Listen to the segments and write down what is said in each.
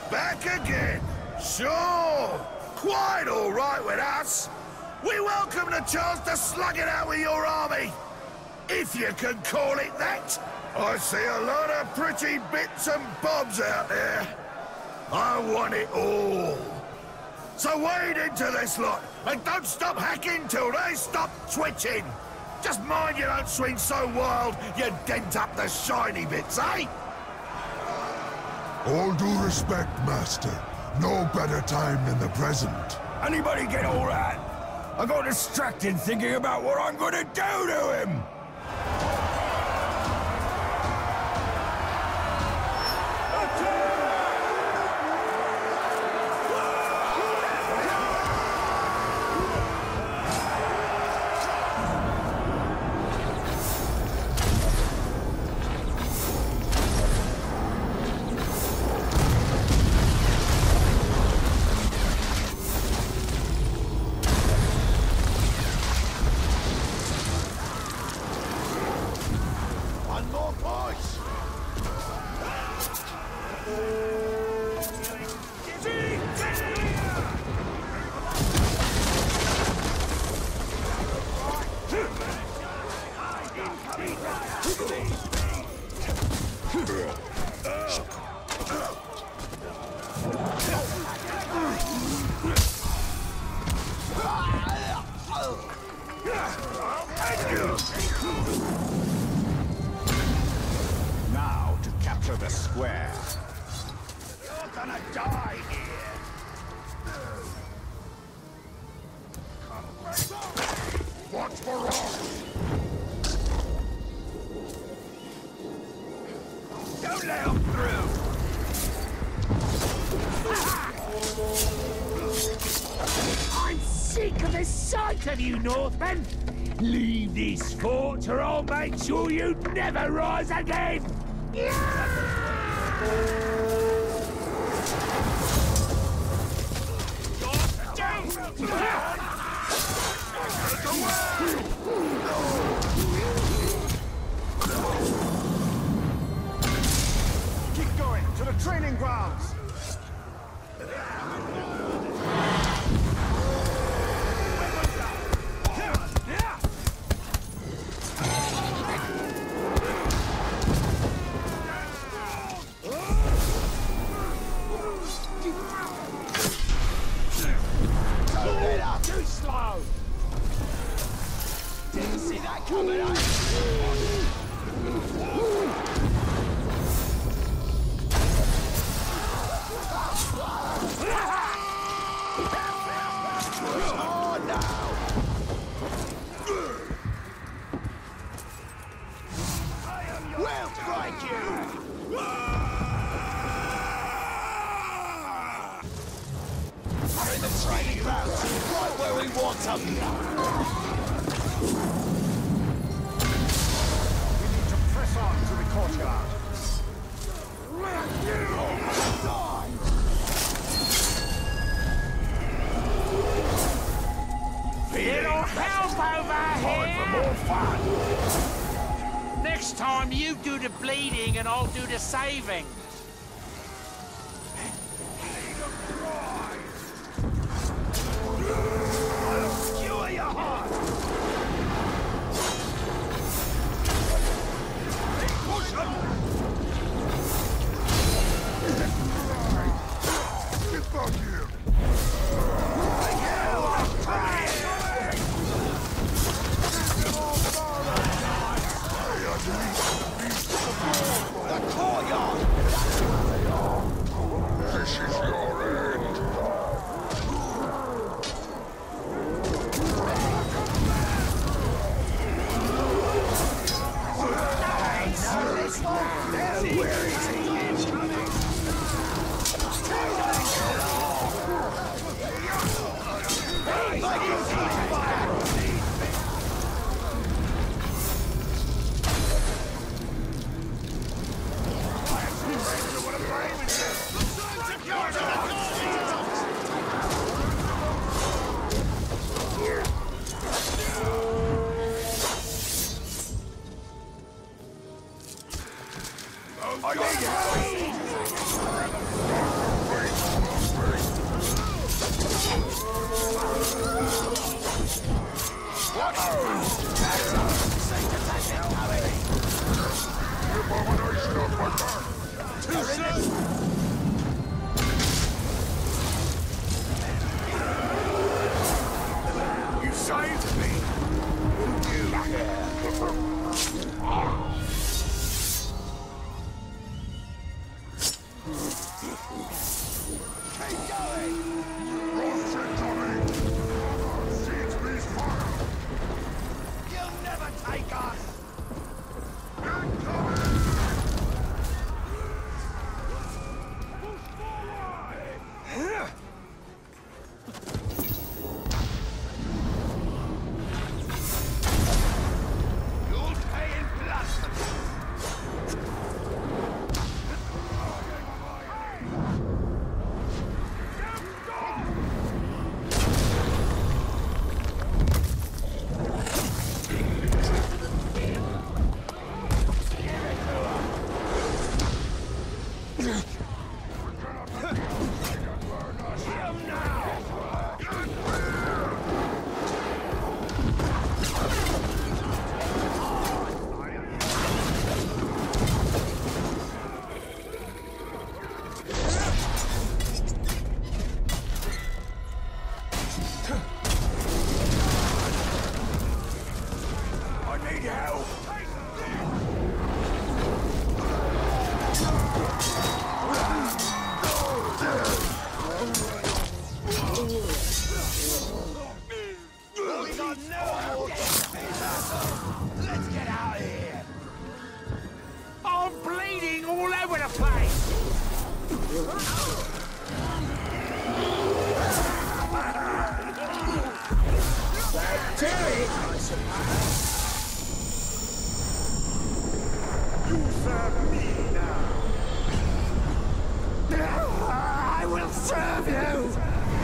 Back again. Sure. Quite all right with us. We welcome the chance to slug it out with your army. If you can call it that. I see a lot of pretty bits and bobs out there. I want it all. So wade into this lot, and don't stop hacking till they stop twitching. Just mind you don't swing so wild you dent up the shiny bits, eh? All due respect, Master. No better time than the present. Anybody get all that? I got distracted thinking about what I'm gonna do to him! Now to capture the square. You're gonna die here. Watch for rocks! Don't let him through. I'm sick of the sight of you, Northmen! Leave this fort or I'll make sure you never rise again! Keep going to the training grounds. Too slow! Didn't see that coming, eh? We'll strike you! We're in the training grounds, right where we want them! We need to press on to the courtyard. Little help over here! For more fun! Next time you do the bleeding and I'll do the saving. Cure your heart! Push them! Get back here! The courtyard! saved me! Keep going! Rocks incoming! Siege beast fire! You'll never take us! You'll pay in blood for this! I need help! We got no more Let's get out of here! I'm bleeding all over the place! You serve me now! I will serve you!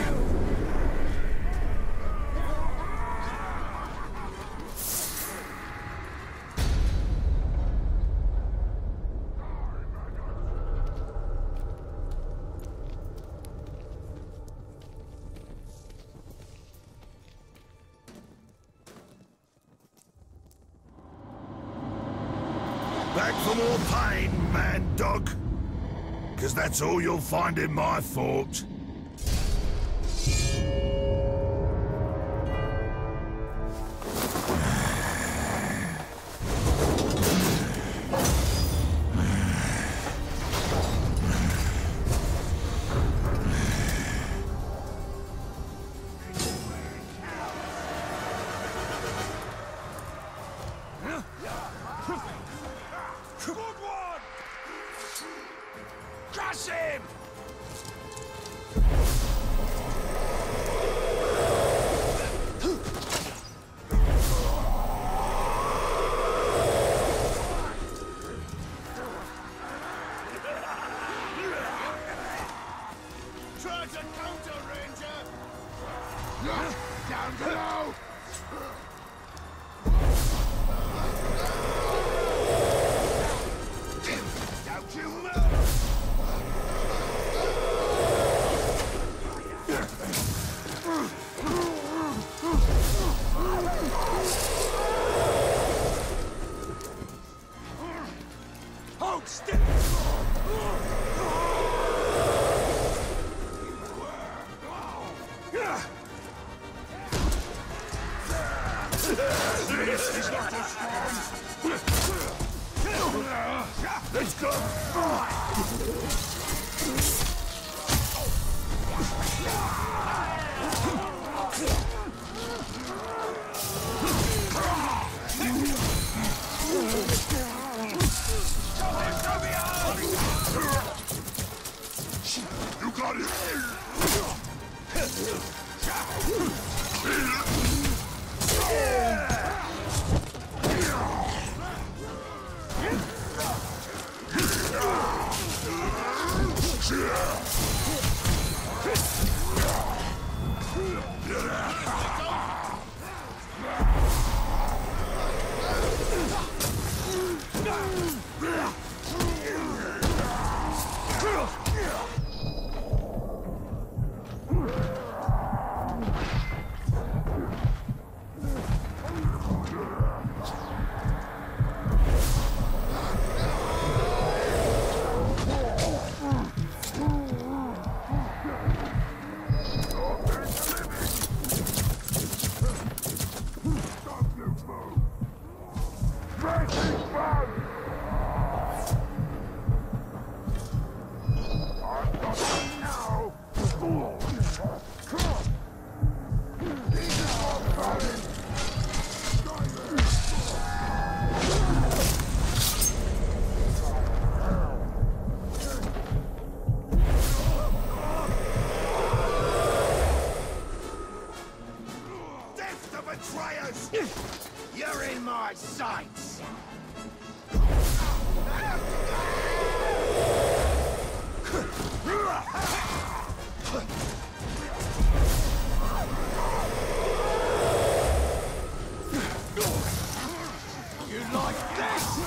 Back for more pain, man dog. 'Cause that's all you'll find in my fort. Good one! Crush him! Try to counter, Ranger! Down below! Don't you move! Hold still! This is not as strong! Let's go! You got it! You're in my sights! You like this?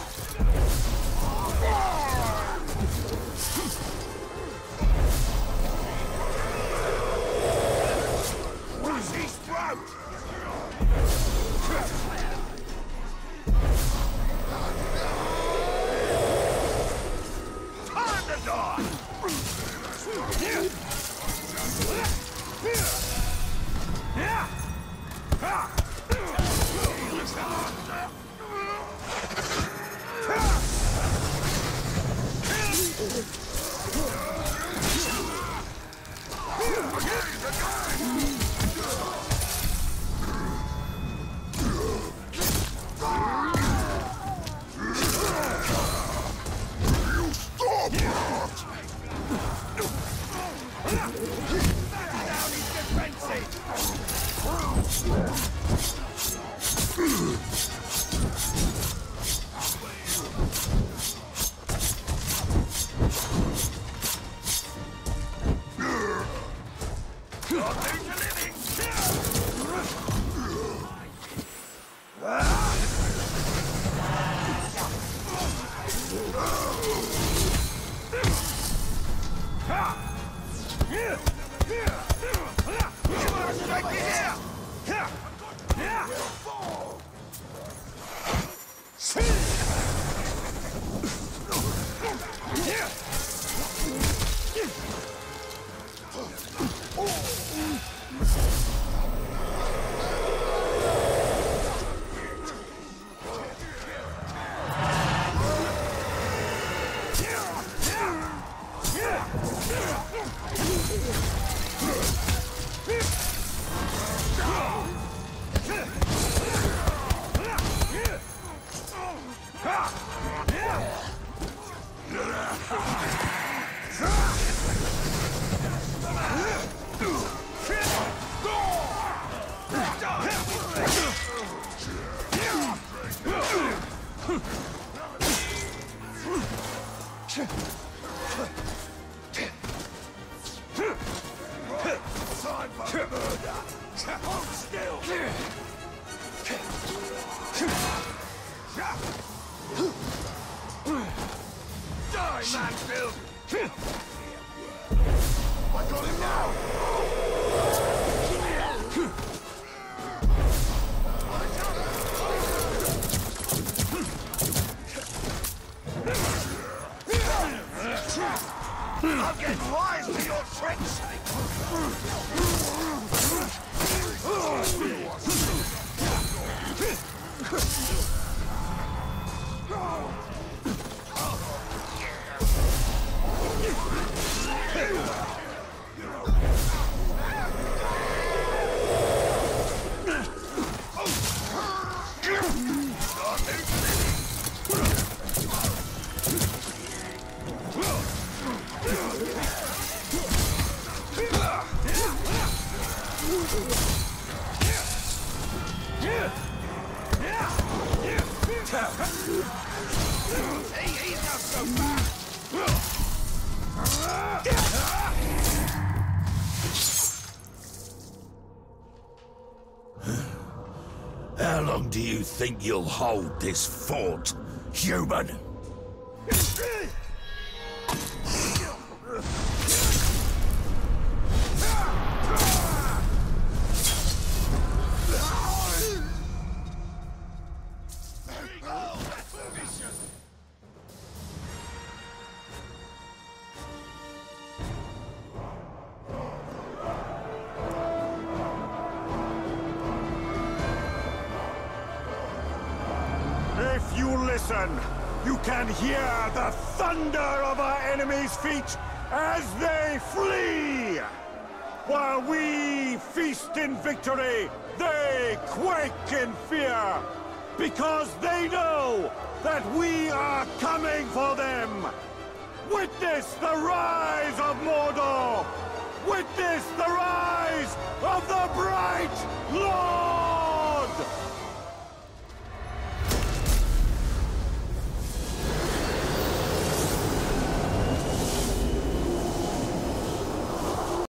What's his throat? Time to die! I'm getting wise to your tricks! He's not so bad! How long do you think you'll hold this fort, human? you listen, you can hear the thunder of our enemies' feet as they flee! While we feast in victory, they quake in fear! Because they know that we are coming for them! Witness the rise of Mordor! Witness the rise of the Bright Lord!